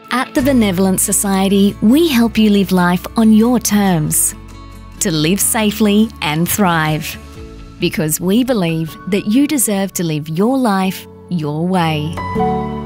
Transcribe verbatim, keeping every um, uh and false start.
At the Benevolent Society, we help you live life on your terms, to live safely and thrive. Because we believe that you deserve to live your life your way.